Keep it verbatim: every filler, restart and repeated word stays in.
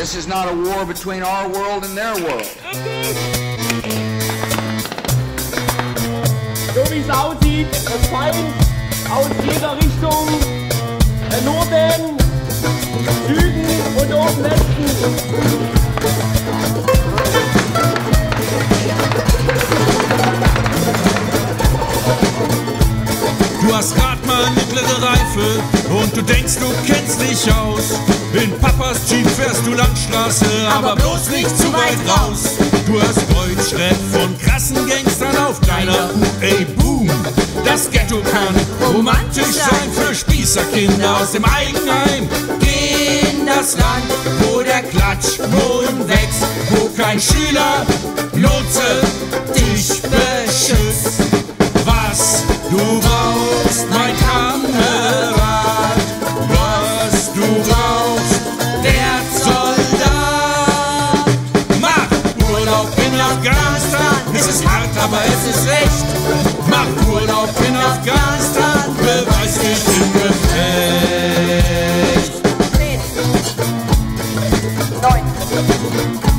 This is not a war between our world and their world. So wie es aussieht, das Feind aus jeder Richtung, der Norden, Süden und oben Westen. Du hast grad mal mittlere Reife und du denkst, du kennst dich aus. In Papas Jeep fährst du Landstraße, aber bloß nicht zu weit raus. Du hast Deutschrap von krassen Gangstern auf deiner U A Boom. Das Ghetto kann romantisch sein für Spießerkinder aus dem Eigenheim. Geh in das Land, wo der Klatschboden wächst, wo kein Schüler, Lotse dich beschützt. Was du brauchst, mein Kamerad, was du brauchst, der Soldat. Mach Urlaub in Afghanistan, es ist hart, aber es ist recht. Mach Urlaub in Afghanistan, beweis dich im Gefecht. zehn, neun,